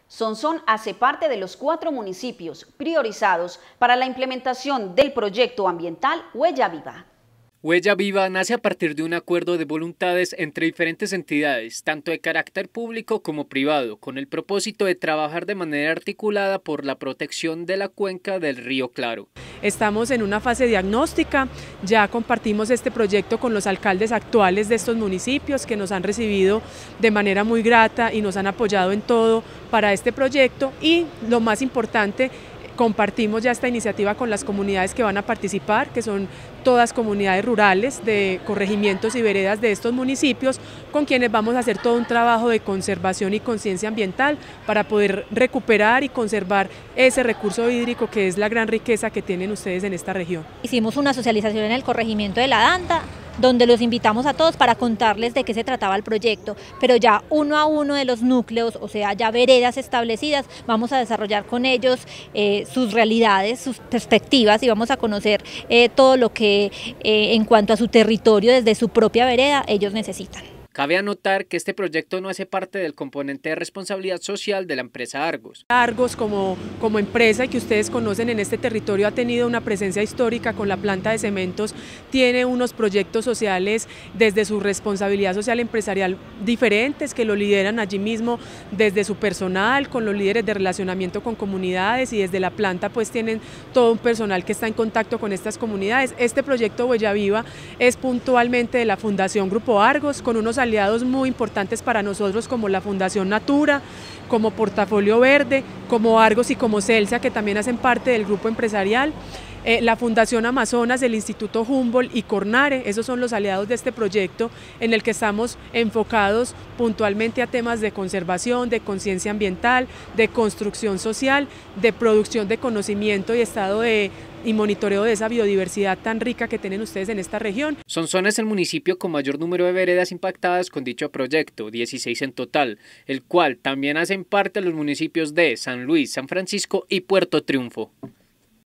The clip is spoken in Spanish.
Sonsón hace parte de los 4 municipios priorizados para la implementación del proyecto ambiental Huella Viva. Huella Viva nace a partir de un acuerdo de voluntades entre diferentes entidades, tanto de carácter público como privado, con el propósito de trabajar de manera articulada por la protección de la cuenca del río Claro. Estamos en una fase diagnóstica, ya compartimos este proyecto con los alcaldes actuales de estos municipios que nos han recibido de manera muy grata y nos han apoyado en todo para este proyecto y lo más importante, compartimos ya esta iniciativa con las comunidades que van a participar, que son todas comunidades rurales de corregimientos y veredas de estos municipios, con quienes vamos a hacer todo un trabajo de conservación y conciencia ambiental para poder recuperar y conservar ese recurso hídrico que es la gran riqueza que tienen ustedes en esta región. Hicimos una socialización en el corregimiento de La Danta, donde los invitamos a todos para contarles de qué se trataba el proyecto, pero ya uno a uno de los núcleos, o sea, ya veredas establecidas, vamos a desarrollar con ellos sus realidades, sus perspectivas y vamos a conocer todo lo que en cuanto a su territorio desde su propia vereda ellos necesitan. Cabe anotar que este proyecto no hace parte del componente de responsabilidad social de la empresa Argos. Argos como empresa que ustedes conocen en este territorio ha tenido una presencia histórica con la planta de cementos, tiene unos proyectos sociales desde su responsabilidad social empresarial diferentes que lo lideran allí mismo desde su personal, con los líderes de relacionamiento con comunidades y desde la planta pues tienen todo un personal que está en contacto con estas comunidades. Este proyecto Huella Viva es puntualmente de la Fundación Grupo Argos con unos aliados muy importantes para nosotros como la Fundación Natura, como Portafolio Verde, como Argos y como Celsia, que también hacen parte del grupo empresarial, la Fundación Amazonas, el Instituto Humboldt y Cornare, esos son los aliados de este proyecto en el que estamos enfocados puntualmente a temas de conservación, de conciencia ambiental, de construcción social, de producción de conocimiento y estado y monitoreo de esa biodiversidad tan rica que tienen ustedes en esta región. Sonsón es el municipio con mayor número de veredas impactadas con dicho proyecto, 16 en total, el cual también hacen parte los municipios de San Luis, San Francisco y Puerto Triunfo.